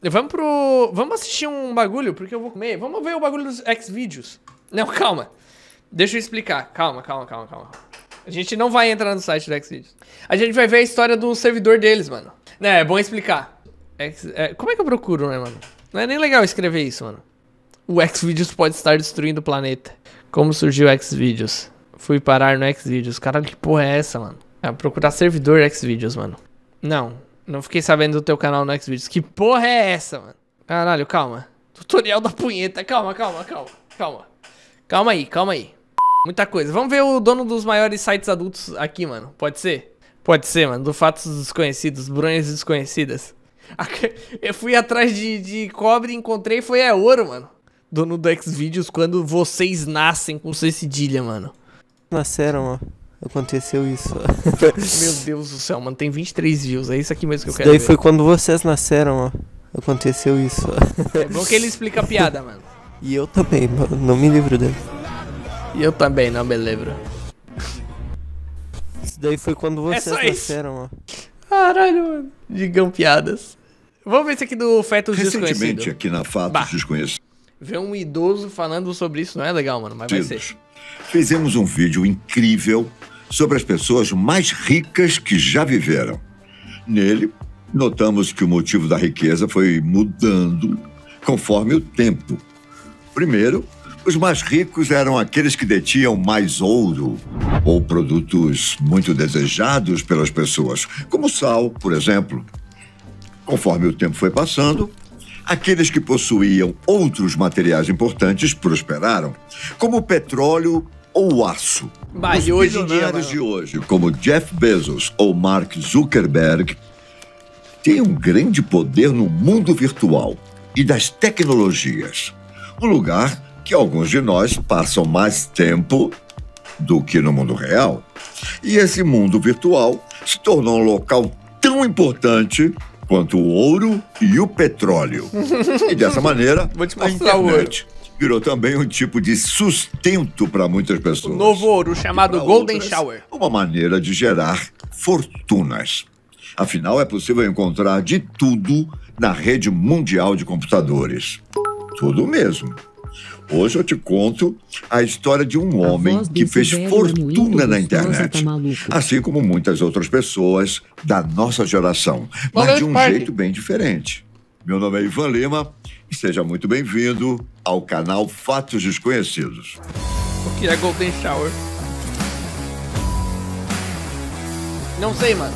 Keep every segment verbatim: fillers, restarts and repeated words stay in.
Vamos pro... Vamos assistir um bagulho, porque eu vou comer. Vamos ver o bagulho dos Xvideos. Não, calma. Deixa eu explicar. Calma, calma, calma, calma. A gente não vai entrar no site do Xvideos. A gente vai ver a história do servidor deles, mano. Né, é bom explicar. X... É... Como é que eu procuro, né, mano? Não é nem legal escrever isso, mano. O Xvideos pode estar destruindo o planeta. Como surgiu o Xvideos? Fui parar no Xvideos. Caralho, que porra é essa, mano? É procurar servidor Xvideos, mano. Não, não fiquei sabendo do teu canal no Xvideos. Que porra é essa, mano? Caralho, calma. Tutorial da punheta. Calma, calma, calma, calma. Calma aí, calma aí. Muita coisa. Vamos ver o dono dos maiores sites adultos aqui, mano. Pode ser? Pode ser, mano. Do Fatos Desconhecidos, Bronhas Desconhecidas. Eu fui atrás de, de cobre e encontrei foi é ouro, mano. Dono do Xvideos, quando vocês nascem com C cedilha, mano. Nasceram, ó. Aconteceu isso. Meu Deus do céu, mano. Tem vinte e três views. É isso aqui mesmo que eu isso quero daí ver. Foi quando vocês nasceram, ó. Aconteceu isso, ó. É bom que ele explica a piada, mano. E eu também, mano. Não me livro dele. E eu também, não me lembro. Isso daí foi quando vocês é nasceram, ó. Caralho, mano. Digam piadas. Vamos ver esse aqui do Fetos Desconhecido. Recentemente aqui na Fatos Desconhecidos. Ver um idoso falando sobre isso não é legal, mano, mas vai ser. Fizemos um vídeo incrível sobre as pessoas mais ricas que já viveram. Nele, notamos que o motivo da riqueza foi mudando conforme o tempo. Primeiro, os mais ricos eram aqueles que detinham mais ouro ou produtos muito desejados pelas pessoas, como sal, por exemplo. Conforme o tempo foi passando, aqueles que possuíam outros materiais importantes prosperaram, como o petróleo ou o aço. Bah, Os e hoje em dia, bilionários de hoje, como Jeff Bezos ou Mark Zuckerberg, têm um grande poder no mundo virtual e das tecnologias. Um lugar que alguns de nós passam mais tempo do que no mundo real. E esse mundo virtual se tornou um local tão importante quanto o ouro e o petróleo. E dessa maneira, Vou te a mostrar internet virou também um tipo de sustento para muitas pessoas. O novo ouro, chamado Golden outras, Shower. Uma maneira de gerar fortunas. Afinal, é possível encontrar de tudo na rede mundial de computadores. Tudo mesmo. Hoje eu te conto a história de um homem que fez fortuna na internet, assim como muitas outras pessoas da nossa geração, mas de um jeito bem diferente. Meu nome é Ivan Lima e seja muito bem-vindo ao canal Fatos Desconhecidos. O que é Golden Shower? Não sei, mano.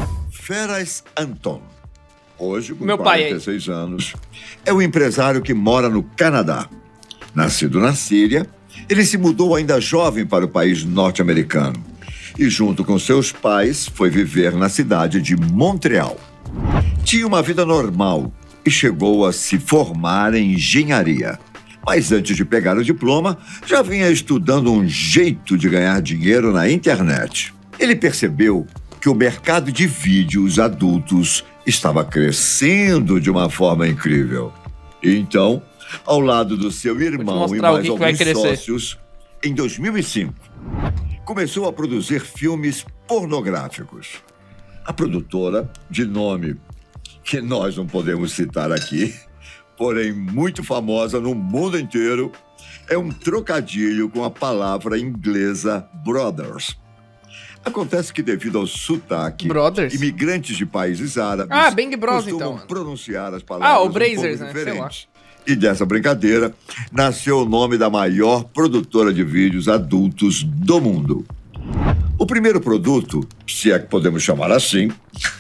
Feras Anton, hoje com Meu pai quarenta e seis anos, é um empresário que mora no Canadá. Nascido na Síria, ele se mudou ainda jovem para o país norte-americano e, junto com seus pais, foi viver na cidade de Montreal. Tinha uma vida normal e chegou a se formar em engenharia. Mas antes de pegar o diploma, já vinha estudando um jeito de ganhar dinheiro na internet. Ele percebeu que o mercado de vídeos adultos estava crescendo de uma forma incrível. Então, ao lado do seu irmão e mais alguns sócios, em dois mil e cinco, começou a produzir filmes pornográficos. A produtora, de nome que nós não podemos citar aqui, porém muito famosa no mundo inteiro, é um trocadilho com a palavra inglesa brothers. Acontece que, devido ao sotaque, Brothers? imigrantes de países árabes ah, Bang Bros, costumam então, pronunciar as palavras ah, o um Brazers, pouco né? diferentes. E dessa brincadeira nasceu o nome da maior produtora de vídeos adultos do mundo. O primeiro produto, se é que podemos chamar assim,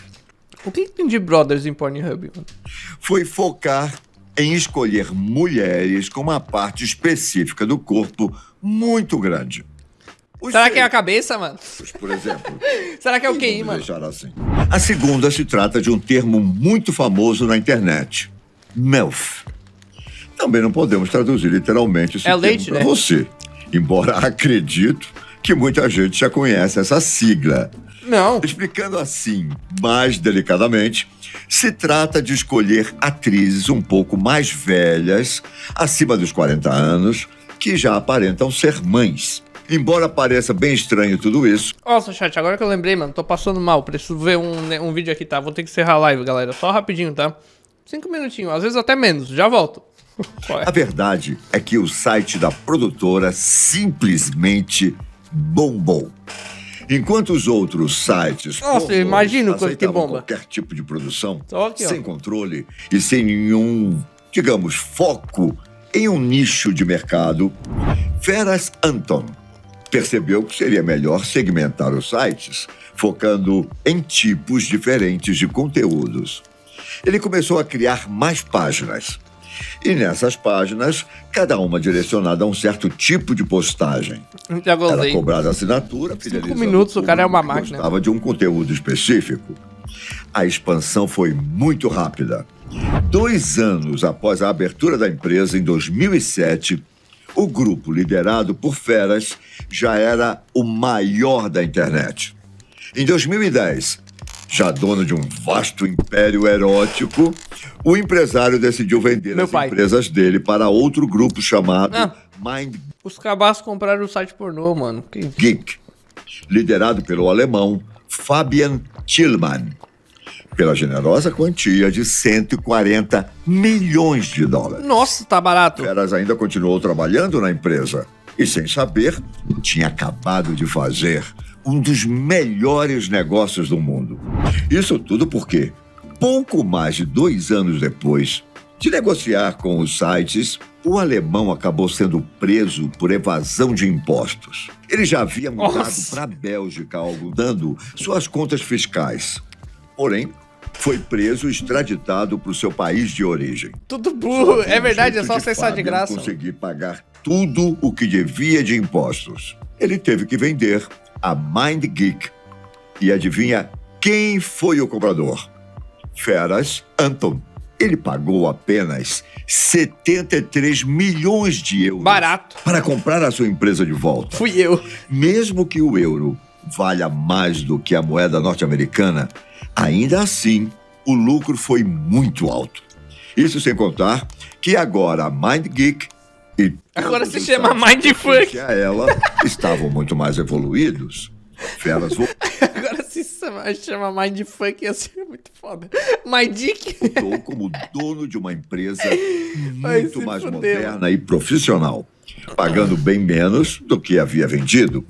o que tem de Brothers em Pornhub? foi focar em escolher mulheres com uma parte específica do corpo muito grande. Os Será que é a cabeça, mano? Por exemplo. Será que é o Q I, mano? Deixar assim. A segunda se trata de um termo muito famoso na internet, MILF. Também não podemos traduzir literalmente esse é termo leite, para né? você, embora acredito que muita gente já conhece essa sigla. Não. Explicando assim, mais delicadamente, se trata de escolher atrizes um pouco mais velhas, acima dos quarenta anos, que já aparentam ser mães. Embora pareça bem estranho tudo isso... Nossa, chat, agora que eu lembrei, mano, tô passando mal. Preciso ver um, um vídeo aqui, tá? Vou ter que encerrar a live, galera. Só rapidinho, tá? Cinco minutinhos, às vezes até menos. Já volto. Qual é? A verdade é que o site da produtora simplesmente bombou. Enquanto os outros sites Nossa, eu imagino quanto que aceitavam bomba. qualquer tipo de produção, Só aqui, ó. sem controle e sem nenhum, digamos, foco em um nicho de mercado, Feras Anton percebeu que seria melhor segmentar os sites, focando em tipos diferentes de conteúdos. Ele começou a criar mais páginas. E nessas páginas, cada uma direcionada a um certo tipo de postagem. Já Era gostei. cobrada a assinatura, fidelizando minutos, o cara é uma público que máquina. gostava de um conteúdo específico. A expansão foi muito rápida. Dois anos após a abertura da empresa, em dois mil e sete, o grupo liderado por Feras já era o maior da internet. Em dois mil e dez, já dono de um vasto império erótico, o empresário decidiu vender Meu as pai. empresas dele para outro grupo chamado Ah. Mind Os cabaços compraram o site pornô, mano. Que... Geek, liderado pelo alemão Fabian Tillmann, pela generosa quantia de cento e quarenta milhões de dólares. Nossa, tá barato. Feras ainda continuou trabalhando na empresa e, sem saber, tinha acabado de fazer um dos melhores negócios do mundo. Isso tudo porque, pouco mais de dois anos depois de negociar com os sites, o alemão acabou sendo preso por evasão de impostos. Ele já havia mudado Nossa. para a Bélgica, dando suas contas fiscais. Porém, foi preso e extraditado para o seu país de origem. Tudo burro. É verdade, é Um só jeito acessar de Fabian graça. conseguir pagar tudo o que devia de impostos. Ele teve que vender a Mind Geek. E adivinha quem foi o comprador? Feras Anton. Ele pagou apenas setenta e três milhões de euros Barato. para comprar a sua empresa de volta. Fui eu. Mesmo que o euro valha mais do que a moeda norte-americana, ainda assim, o lucro foi muito alto. Isso sem contar que agora a Mind Geek e Agora todos se os chama sites Mindfuck. que a ela estavam muito mais evoluídos. Feras Agora se chama, chama Mindfuck, ia ser muito foda. My Dick. voltou como dono de uma empresa Vai muito se mais fuder, moderna e profissional, pagando bem menos do que havia vendido.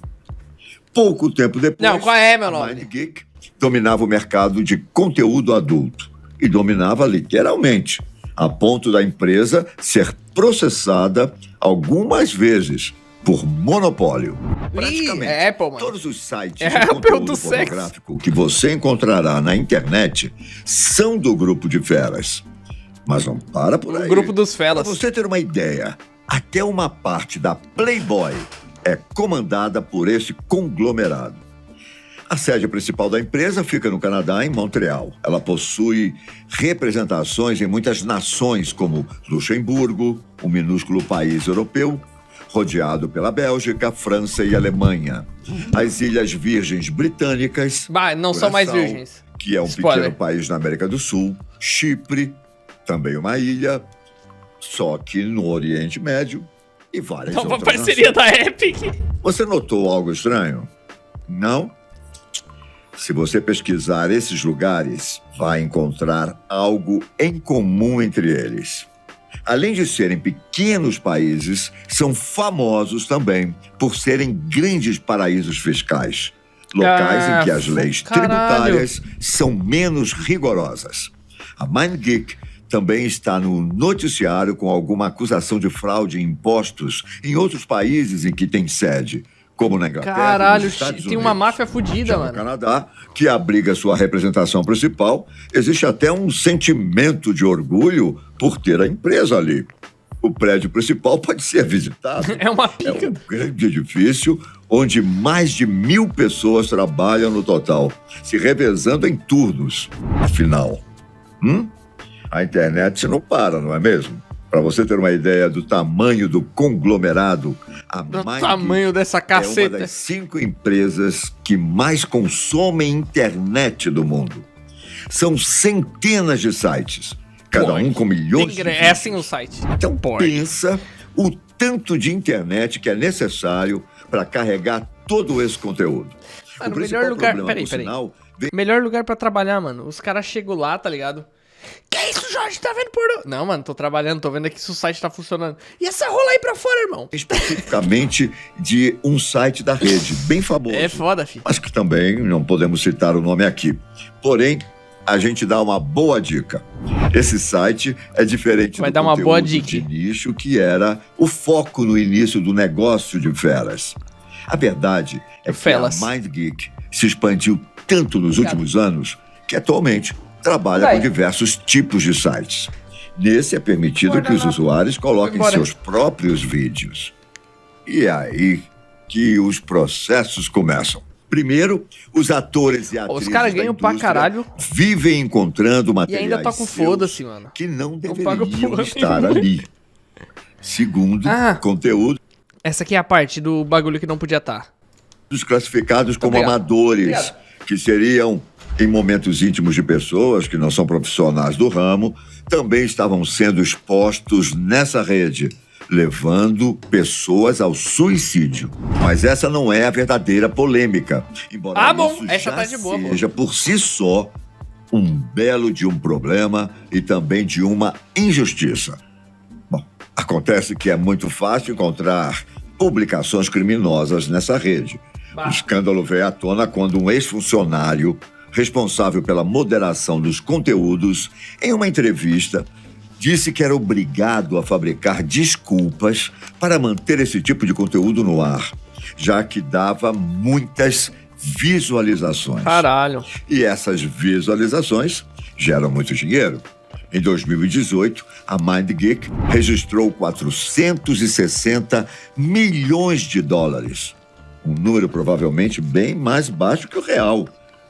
Pouco tempo depois, Não, qual é, meu a nome? Mind Geek dominava o mercado de conteúdo adulto. E dominava literalmente, a ponto da empresa ser processada algumas vezes por monopólio. Praticamente, é Apple, mano. todos os sites É de Apple conteúdo do sexo. pornográfico que você encontrará na internet são do grupo de Feras. Mas não para por aí. O grupo dos Para felas. você ter uma ideia, até uma parte da Playboy é comandada por esse conglomerado. A sede principal da empresa fica no Canadá, em Montreal. Ela possui representações em muitas nações, como Luxemburgo, um minúsculo país europeu, rodeado pela Bélgica, França e Alemanha. As Ilhas Virgens Britânicas, Bah, não são mais Curaçao, virgens. que é um Spoiler. pequeno país na América do Sul, Chipre, também uma ilha, só que no Oriente Médio, e várias Então, uma outras parceria da Epic. Você notou algo estranho? Não? Se você pesquisar esses lugares, vai encontrar algo em comum entre eles. Além de serem pequenos países, são famosos também por serem grandes paraísos fiscais. Locais Ah, em que as leis caralho. tributárias são menos rigorosas. A Mind Geek também está no noticiário com alguma acusação de fraude em impostos em outros países em que tem sede, como na Inglaterra e Caralho, nos Estados tem uma Unidos. máfia fodida, Já no mano. Canadá, que abriga sua representação principal, existe até um sentimento de orgulho por ter a empresa ali. O prédio principal pode ser visitado. É uma É pica. um grande edifício onde mais de mil pessoas trabalham no total, se revezando em turnos. Afinal, hum? A internet não para, não é mesmo? Para você ter uma ideia do tamanho do conglomerado, a Do Mind tamanho dessa é uma caceta. das cinco empresas que mais consomem internet do mundo. São centenas de sites, cada Pode. um com milhões de É assim o vídeos. site. Então Pode. pensa o tanto de internet que é necessário para carregar todo esse conteúdo. Mano, o o principal melhor lugar- problema, peraí, por peraí. sinal, vem Melhor lugar pra trabalhar, mano. Os caras chegam lá, tá ligado? Que isso, Jorge? Tá vendo pornô? Não, mano, tô trabalhando, tô vendo aqui se o site tá funcionando. E essa rola aí pra fora, irmão? Especificamente de um site da rede, bem famoso. É foda, filho. Mas que também não podemos citar o nome aqui. Porém, a gente dá uma boa dica. Esse site é diferente Vai do dar uma conteúdo boa dica. de nicho que era o foco no início do negócio de Feras. A verdade é Felas. que a MindGeek se expandiu tanto nos Obrigado. últimos anos que atualmente trabalha Vai. com diversos tipos de sites. Nesse é permitido Bora que os lá. usuários coloquem Bora. seus próprios vídeos. E é aí que os processos começam. Primeiro, os atores e atrizes Os caras da ganham pra indústria caralho vivem encontrando e materiais ainda tá com seus foda-se, mano. que não pago deveriam porra estar nenhuma. ali. Segundo, Ah. conteúdos Essa aqui é a parte do bagulho que não podia estar. classificados como Obrigado. amadores, Obrigado. que seriam em momentos íntimos de pessoas que não são profissionais do ramo, também estavam sendo expostos nessa rede, levando pessoas ao suicídio. Mas essa não é a verdadeira polêmica, embora Ah, bom, isso essa já tá de boa, pô. seja por si só um belo de um problema e também de uma injustiça. Bom, acontece que é muito fácil encontrar publicações criminosas nessa rede. Bah. O escândalo veio à tona quando um ex-funcionário responsável pela moderação dos conteúdos, em uma entrevista, disse que era obrigado a fabricar desculpas para manter esse tipo de conteúdo no ar, já que dava muitas visualizações. Caralho. E essas visualizações geram muito dinheiro. Em dois mil e dezoito, a MindGeek registrou quatrocentos e sessenta milhões de dólares. Um número provavelmente bem mais baixo que o real,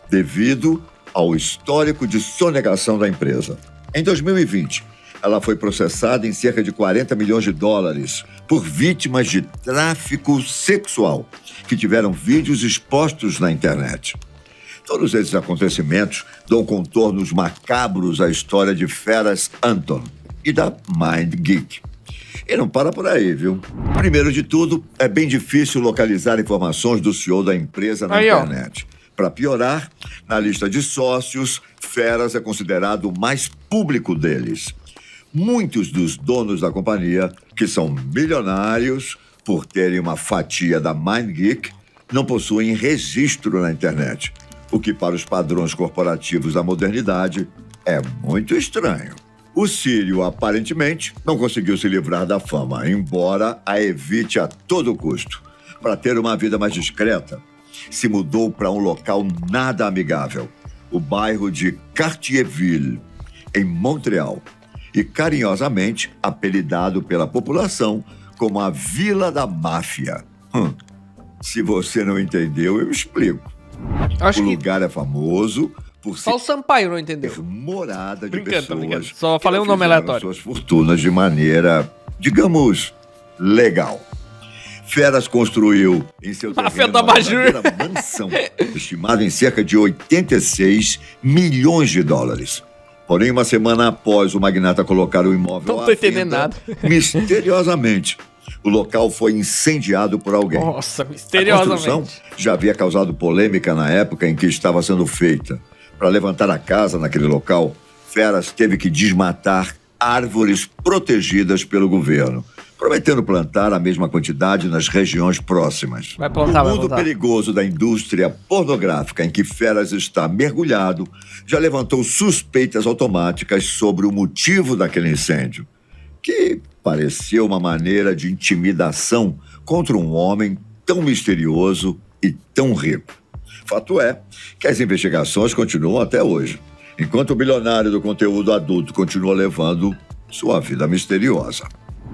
devido ao histórico de sonegação da empresa. Em dois mil e vinte, ela foi processada em cerca de quarenta milhões de dólares por vítimas de tráfico sexual, que tiveram vídeos expostos na internet. Todos esses acontecimentos dão contornos macabros à história de Feras Anton e da MindGeek. E não para por aí, viu? Primeiro de tudo, é bem difícil localizar informações do C E O da empresa na Aí, ó. internet. Para piorar, na lista de sócios, Feras é considerado o mais público deles. Muitos dos donos da companhia, que são milionários por terem uma fatia da MindGeek, não possuem registro na internet, o que para os padrões corporativos da modernidade é muito estranho. O Sírio, aparentemente, não conseguiu se livrar da fama, embora a evite a todo custo. Para ter uma vida mais discreta, se mudou para um local nada amigável, o bairro de Cartierville, em Montreal, e carinhosamente apelidado pela população como a Vila da Máfia. Hum, se você não entendeu, eu explico. Acho O que lugar é famoso por só o Sampaio não entendeu. ser morada de Brincando, tô pessoas brincando. Só que falei um nome fizeram aleatório. suas fortunas de maneira, digamos, legal. Feras construiu em seu Máfia terreno da uma Bajur. verdadeira mansão, estimada em cerca de oitenta e seis milhões de dólares. Porém, uma semana após o magnata colocar o imóvel Não à tô entendendo venda, nada. misteriosamente, o local foi incendiado por alguém. Nossa, A construção misteriosamente. já havia causado polêmica na época em que estava sendo feita. Para levantar a casa naquele local, Feras teve que desmatar árvores protegidas pelo governo, prometendo plantar a mesma quantidade nas regiões próximas. Vai plantar, o vai mundo plantar. perigoso da indústria pornográfica em que Feras está mergulhado já levantou suspeitas automáticas sobre o motivo daquele incêndio, que parecia uma maneira de intimidação contra um homem tão misterioso e tão rico. Fato é que as investigações continuam até hoje, enquanto o bilionário do conteúdo adulto continua levando sua vida misteriosa.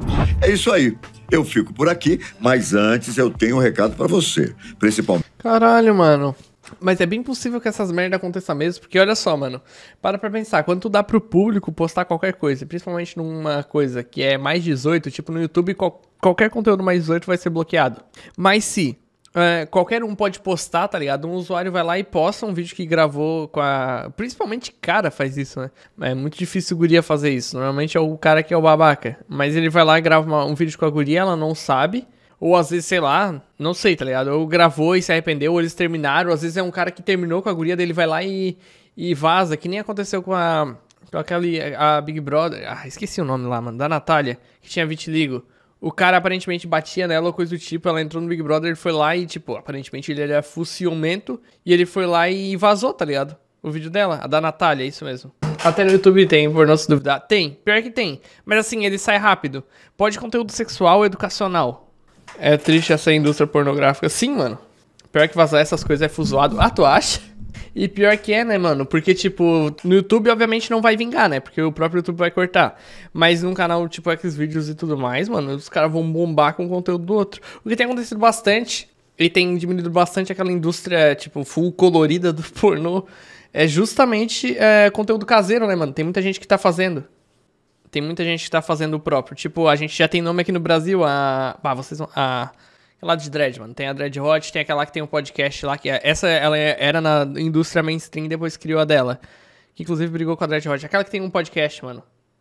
É isso aí. Eu fico por aqui, mas antes eu tenho um recado pra você, principalmente Caralho, mano. Mas é bem possível que essas merdas aconteçam mesmo, porque olha só, mano. Para pra pensar, quando tu dá pro público postar qualquer coisa, principalmente numa coisa que é mais dezoito, tipo no YouTube, qual- qualquer conteúdo mais dezoito vai ser bloqueado. Mas se é, qualquer um pode postar, tá ligado? Um usuário vai lá e posta um vídeo que gravou com a... Principalmente cara faz isso, né? É muito difícil o guria fazer isso. Normalmente é o cara que é o babaca. Mas ele vai lá e grava uma- um vídeo com a guria, ela não sabe... Ou às vezes, sei lá, não sei, tá ligado? Ou gravou e se arrependeu, ou eles terminaram. Ou às vezes é um cara que terminou com a guria, dele vai lá e, e vaza, que nem aconteceu com a, Com aquele, a Big Brother, ah, esqueci o nome lá, mano, da Natália, que tinha vitiligo. O cara aparentemente batia nela ou coisa do tipo, ela entrou no Big Brother, ele foi lá e, tipo, aparentemente ele era fuciumento, e ele foi lá e vazou, tá ligado? O vídeo dela, a da Natália, é isso mesmo. Até no YouTube tem, por não se duvidar. Tem, pior que tem. Mas assim, ele sai rápido. Pode conteúdo sexual ou educacional. É triste essa indústria pornográfica. Sim, mano. Pior que vazar essas coisas é fuzoado. Ah, tu acha? E pior que é, né, mano? Porque, tipo, no YouTube, obviamente, não vai vingar, né? Porque o próprio YouTube vai cortar. Mas num canal, tipo, Xvideos e tudo mais, mano, os caras vão bombar com o conteúdo do outro. O que tem acontecido bastante, e tem diminuído bastante aquela indústria, tipo, full colorida do pornô, é justamente é, conteúdo caseiro, né, mano? Tem muita gente que tá fazendo. Tem muita gente que tá fazendo o próprio. Tipo, a gente já tem nome aqui no Brasil, a... Ah, vocês vão... A... Aquela de Dread, mano. Tem a Dread Hot, tem aquela que tem um podcast lá, que é... Essa, ela era na indústria mainstream e depois criou a dela. Que inclusive brigou com a Dread Hot. Aquela que tem um podcast, mano.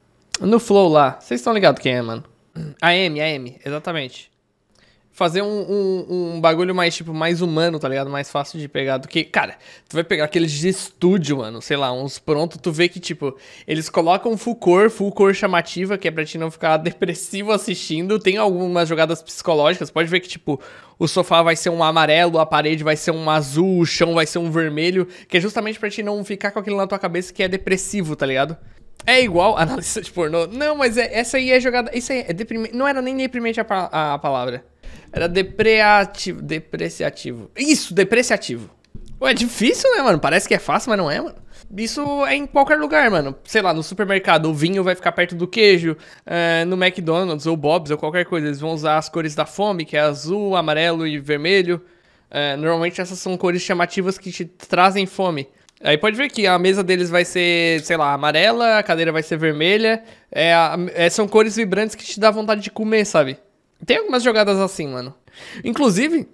No Flow lá. Vocês estão ligados quem é, mano? A Amy, a Amy, exatamente. Fazer um, um, um bagulho mais, tipo, mais humano, tá ligado? Mais fácil de pegar do que... Cara, tu vai pegar aqueles de estúdio, mano. Sei lá, uns prontos. Tu vê que, tipo, eles colocam full cor, full cor chamativa, que é pra te não ficar depressivo assistindo. Tem algumas jogadas psicológicas. Pode ver que, tipo, o sofá vai ser um amarelo, a parede vai ser um azul, o chão vai ser um vermelho. Que é justamente pra te não ficar com aquilo na tua cabeça que é depressivo, tá ligado? É igual analista de pornô. Não, mas é, essa aí é jogada... Isso aí é deprimente. Não era nem deprimente a, a, a palavra. Era depreativo, depreciativo. Isso, depreciativo. Ué, é difícil, né, mano? Parece que é fácil, mas não é, mano. Isso é em qualquer lugar, mano. Sei lá, no supermercado, o vinho vai ficar perto do queijo. É, no McDonald's ou Bob's ou qualquer coisa, eles vão usar as cores da fome, que é azul, amarelo e vermelho. É, normalmente essas são cores chamativas que te trazem fome. Aí pode ver que a mesa deles vai ser, sei lá, amarela, a cadeira vai ser vermelha. É, é, são cores vibrantes que te dá vontade de comer, sabe? Tem algumas jogadas assim, mano. Inclusive,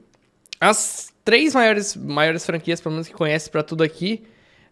as três maiores, maiores franquias, pelo menos que conhece pra tudo aqui,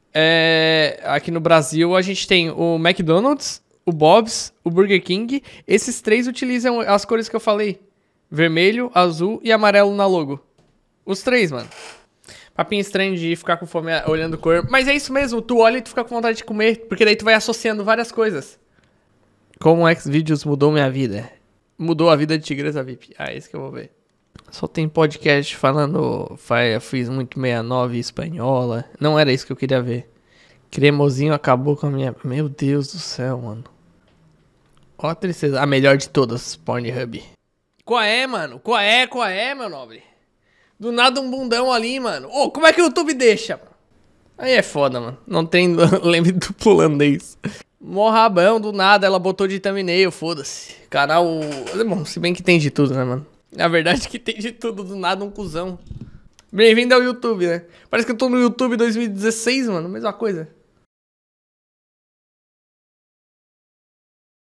é, aqui no Brasil, a gente tem o McDonald's, o Bob's, o Burger King. Esses três utilizam as cores que eu falei. Vermelho, azul e amarelo na logo. Os três, mano. Papinho estranho de ficar com fome olhando cor. Mas é isso mesmo, tu olha e tu fica com vontade de comer, porque daí tu vai associando várias coisas. Como o Xvideos mudou minha vida. Mudou a vida de Tigresa V I P. Ah, esse que eu vou ver. Só tem podcast falando... Fiz muito sessenta e nove espanhola. Não era isso que eu queria ver. Cremosinho acabou com a minha... Meu Deus do céu, mano. Ó a tristeza. A melhor de todas, Pornhub. Qual é, mano? Qual é, qual é, meu nobre? Do nada um bundão ali, mano. Ô, oh, como é que o YouTube deixa, mano? Aí é foda, mano. Não tem lembro do holandês. Mó rabão, do nada, ela botou de thumbnail, foda-se. Canal... Bom, se bem que tem de tudo, né, mano? Na verdade que tem de tudo, do nada um cuzão. Bem-vindo ao YouTube, né? Parece que eu tô no YouTube dois mil e dezesseis, mano, mesma coisa.